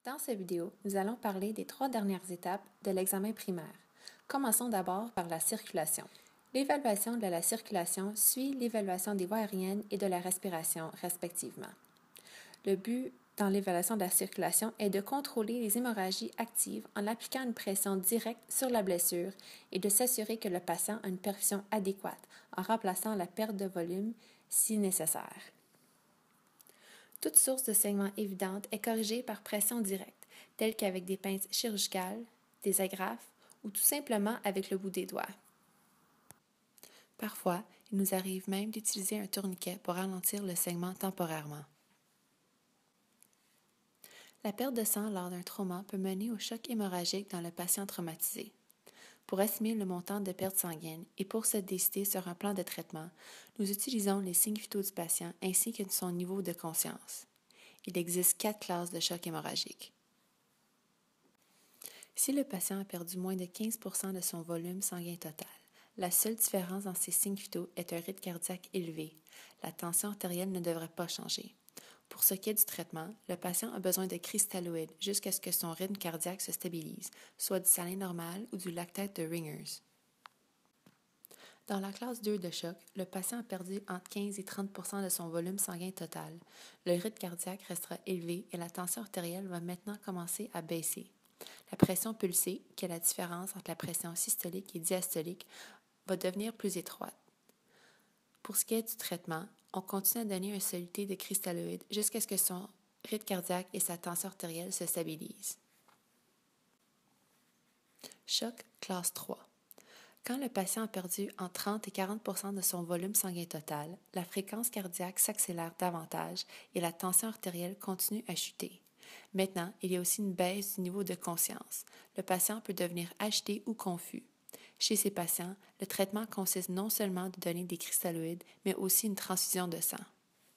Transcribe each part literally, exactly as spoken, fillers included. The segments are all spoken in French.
Dans cette vidéo, nous allons parler des trois dernières étapes de l'examen primaire. Commençons d'abord par la circulation. L'évaluation de la circulation suit l'évaluation des voies aériennes et de la respiration, respectivement. Le but dans l'évaluation de la circulation est de contrôler les hémorragies actives en appliquant une pression directe sur la blessure et de s'assurer que le patient a une perfusion adéquate en remplaçant la perte de volume si nécessaire. Toute source de saignement évidente est corrigée par pression directe, telle qu'avec des pinces chirurgicales, des agrafes ou tout simplement avec le bout des doigts. Parfois, il nous arrive même d'utiliser un tourniquet pour ralentir le saignement temporairement. La perte de sang lors d'un trauma peut mener au choc hémorragique dans le patient traumatisé. Pour estimer le montant de perte sanguine et pour se décider sur un plan de traitement, nous utilisons les signes vitaux du patient ainsi que son niveau de conscience. Il existe quatre classes de choc hémorragique. Si le patient a perdu moins de quinze pour cent de son volume sanguin total, la seule différence dans ces signes vitaux est un rythme cardiaque élevé. La tension artérielle ne devrait pas changer. Pour ce qui est du traitement, le patient a besoin de cristalloïdes jusqu'à ce que son rythme cardiaque se stabilise, soit du salin normal ou du lactate de Ringers. Dans la classe deux de choc, le patient a perdu entre quinze et trente pour cent de son volume sanguin total. Le rythme cardiaque restera élevé et la tension artérielle va maintenant commencer à baisser. La pression pulsée, qui est la différence entre la pression systolique et diastolique, va devenir plus étroite. Pour ce qui est du traitement, on continue à donner un soluté de cristalloïdes jusqu'à ce que son rythme cardiaque et sa tension artérielle se stabilisent. Choc classe trois. Quand le patient a perdu entre trente et quarante pour cent de son volume sanguin total, la fréquence cardiaque s'accélère davantage et la tension artérielle continue à chuter. Maintenant, il y a aussi une baisse du niveau de conscience. Le patient peut devenir agité ou confus. Chez ces patients, le traitement consiste non seulement de donner des cristalloïdes, mais aussi une transfusion de sang.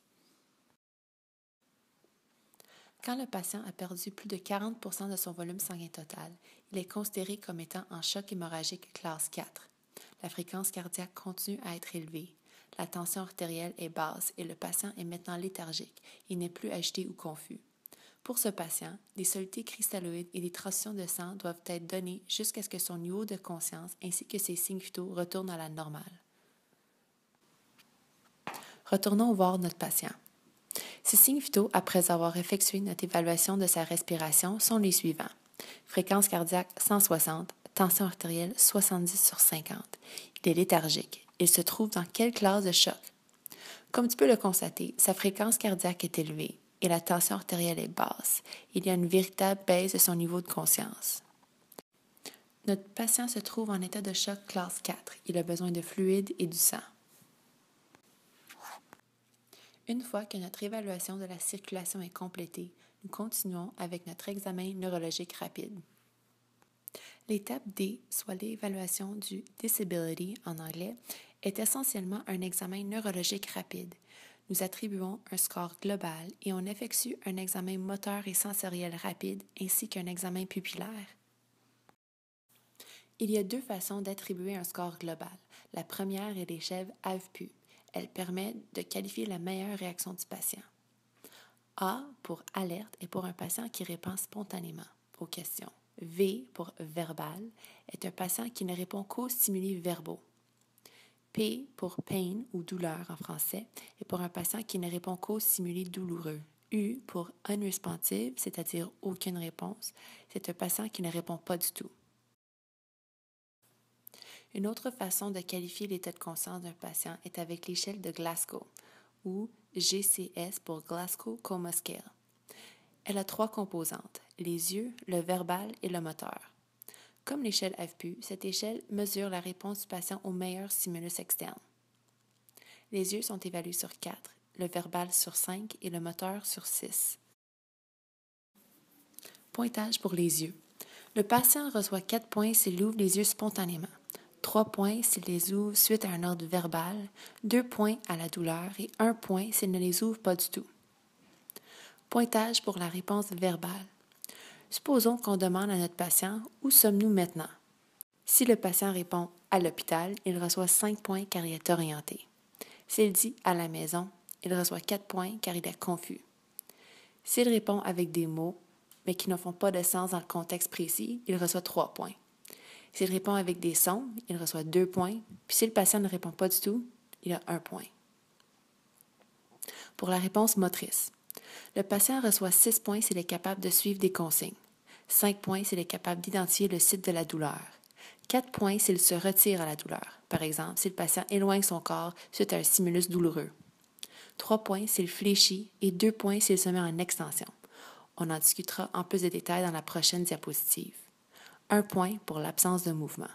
Quand le patient a perdu plus de quarante pour cent de son volume sanguin total, il est considéré comme étant en choc hémorragique classe quatre. La fréquence cardiaque continue à être élevée. La tension artérielle est basse et le patient est maintenant léthargique. Il n'est plus agité ou confus. Pour ce patient, des solutés cristalloïdes et des transfusions de sang doivent être données jusqu'à ce que son niveau de conscience ainsi que ses signes vitaux retournent à la normale. Retournons voir notre patient. Ces signes vitaux, après avoir effectué notre évaluation de sa respiration, sont les suivants. Fréquence cardiaque cent soixante, tension artérielle soixante-dix sur cinquante. Il est léthargique. Il se trouve dans quelle classe de choc? Comme tu peux le constater, sa fréquence cardiaque est élevée et la tension artérielle est basse. Il y a une véritable baisse de son niveau de conscience. Notre patient se trouve en état de choc classe quatre. Il a besoin de fluide et du sang. Une fois que notre évaluation de la circulation est complétée, nous continuons avec notre examen neurologique rapide. L'étape D, soit l'évaluation du disability en anglais, est essentiellement un examen neurologique rapide. Nous attribuons un score global et on effectue un examen moteur et sensoriel rapide ainsi qu'un examen pupillaire. Il y a deux façons d'attribuer un score global. La première est l'échelle A V P U. Elle permet de qualifier la meilleure réaction du patient. A pour alerte est pour un patient qui répond spontanément aux questions. V pour verbal est un patient qui ne répond qu'aux stimuli verbaux. P pour pain ou douleur en français est pour un patient qui ne répond qu'aux stimuli douloureux. U pour unresponsive, c'est-à-dire aucune réponse, c'est un patient qui ne répond pas du tout. Une autre façon de qualifier l'état de conscience d'un patient est avec l'échelle de Glasgow, ou G C S pour Glasgow Coma Scale. Elle a trois composantes, les yeux, le verbal et le moteur. Comme l'échelle A V P U, cette échelle mesure la réponse du patient au meilleur stimulus externe. Les yeux sont évalués sur quatre, le verbal sur cinq et le moteur sur six. Pointage pour les yeux. Le patient reçoit quatre points s'il ouvre les yeux spontanément, trois points s'il les ouvre suite à un ordre verbal, deux points à la douleur et un point s'il ne les ouvre pas du tout. Pointage pour la réponse verbale. Supposons qu'on demande à notre patient « Où sommes-nous maintenant ?» Si le patient répond « À l'hôpital », il reçoit cinq points car il est orienté. S'il dit « À la maison », il reçoit quatre points car il est confus. S'il répond avec des mots, mais qui ne font pas de sens dans le contexte précis, il reçoit trois points. S'il répond avec des sons, il reçoit deux points, puis si le patient ne répond pas du tout, il a un point. Pour la réponse motrice, le patient reçoit six points s'il est capable de suivre des consignes, cinq points s'il est capable d'identifier le site de la douleur, quatre points s'il se retire à la douleur, par exemple si le patient éloigne son corps suite à un stimulus douloureux, trois points s'il fléchit et deux points s'il se met en extension. On en discutera en plus de détails dans la prochaine diapositive. Un point pour l'absence de mouvement.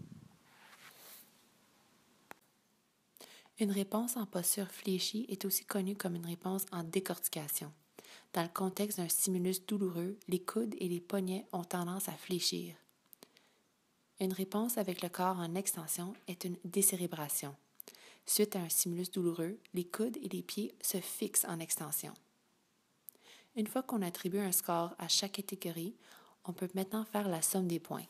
Une réponse en posture fléchie est aussi connue comme une réponse en décortication. Dans le contexte d'un stimulus douloureux, les coudes et les poignets ont tendance à fléchir. Une réponse avec le corps en extension est une décérébration. Suite à un stimulus douloureux, les coudes et les pieds se fixent en extension. Une fois qu'on attribue un score à chaque catégorie, on peut maintenant faire la somme des points.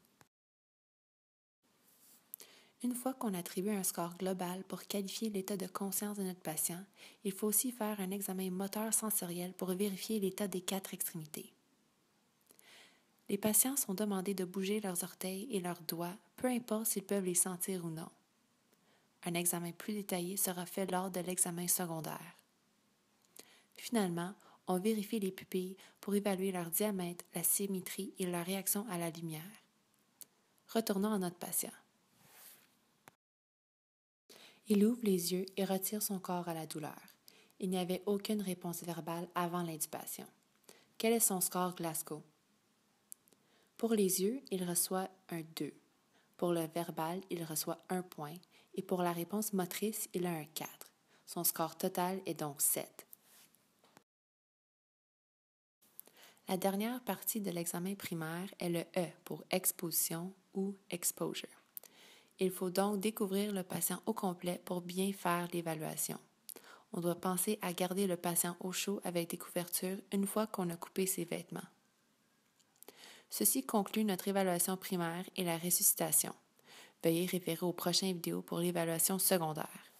Une fois qu'on attribue un score global pour qualifier l'état de conscience de notre patient, il faut aussi faire un examen moteur sensoriel pour vérifier l'état des quatre extrémités. Les patients sont demandés de bouger leurs orteils et leurs doigts, peu importe s'ils peuvent les sentir ou non. Un examen plus détaillé sera fait lors de l'examen secondaire. Finalement, on vérifie les pupilles pour évaluer leur diamètre, la symétrie et leur réaction à la lumière. Retournons à notre patient. Il ouvre les yeux et retire son corps à la douleur. Il n'y avait aucune réponse verbale avant l'intubation. Quel est son score Glasgow? Pour les yeux, il reçoit un deux. Pour le verbal, il reçoit un point. Et pour la réponse motrice, il a un quatre. Son score total est donc sept. La dernière partie de l'examen primaire est le E pour exposition ou exposure. Il faut donc découvrir le patient au complet pour bien faire l'évaluation. On doit penser à garder le patient au chaud avec des couvertures une fois qu'on a coupé ses vêtements. Ceci conclut notre évaluation primaire et la ressuscitation. Veuillez référer aux prochaines vidéos pour l'évaluation secondaire.